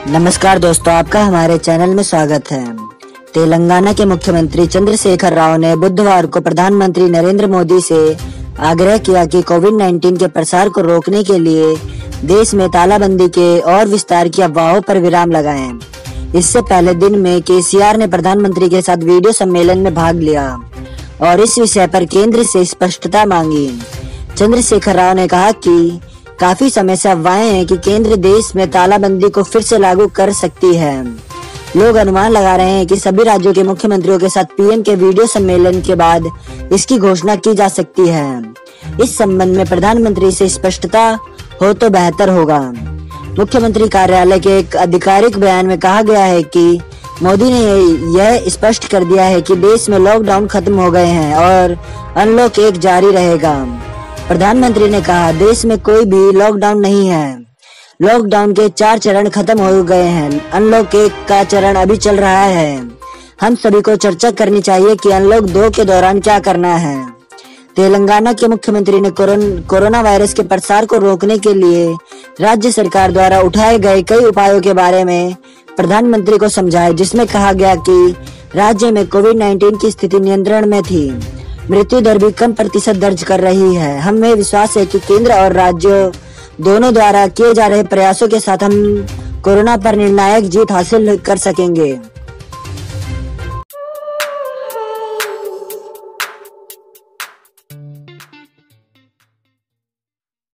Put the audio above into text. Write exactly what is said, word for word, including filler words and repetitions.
नमस्कार दोस्तों, आपका हमारे चैनल में स्वागत है। तेलंगाना के मुख्यमंत्री चंद्रशेखर राव ने बुधवार को प्रधानमंत्री नरेंद्र मोदी से आग्रह किया कि कोविड उन्नीस के प्रसार को रोकने के लिए देश में तालाबंदी के और विस्तार की अफवाहों पर विराम लगाएं। इससे पहले दिन में केसीआर ने प्रधानमंत्री के साथ वीडियो सम्मेलन में भाग लिया और इस विषय पर केंद्र से स्पष्टता मांगी। चंद्रशेखर राव ने कहा कि काफी समय से अफवाहें हैं कि केंद्र देश में तालाबंदी को फिर से लागू कर सकती है। लोग अनुमान लगा रहे हैं कि सभी राज्यों के मुख्यमंत्रियों के साथ पीएम के वीडियो सम्मेलन के बाद इसकी घोषणा की जा सकती है। इस संबंध में प्रधानमंत्री से स्पष्टता हो तो बेहतर होगा। मुख्यमंत्री कार्यालय के एक आधिकारिक बयान में कहा गया है कि मोदी ने यह स्पष्ट कर दिया है कि देश में लॉकडाउन खत्म हो गए हैं और अनलॉक एक जारी रहेगा। प्रधानमंत्री ने कहा, देश में कोई भी लॉकडाउन नहीं है। लॉकडाउन के चार चरण खत्म हो गए हैं। अनलॉक एक का चरण अभी चल रहा है। हम सभी को चर्चा करनी चाहिए कि अनलॉक दो के दौरान क्या करना है। तेलंगाना के मुख्यमंत्री ने कोरोना वायरस के प्रसार को रोकने के लिए राज्य सरकार द्वारा उठाए गए कई उपायों के बारे में प्रधानमंत्री को समझाया, जिसमें कहा गया कि राज्य में कोविड उन्नीस की स्थिति नियंत्रण में थी। मृत्यु दर भी कम प्रतिशत दर्ज कर रही है। हमें विश्वास है कि केंद्र और राज्यों दोनों द्वारा किए जा रहे प्रयासों के साथ हम कोरोना पर निर्णायक जीत हासिल कर सकेंगे।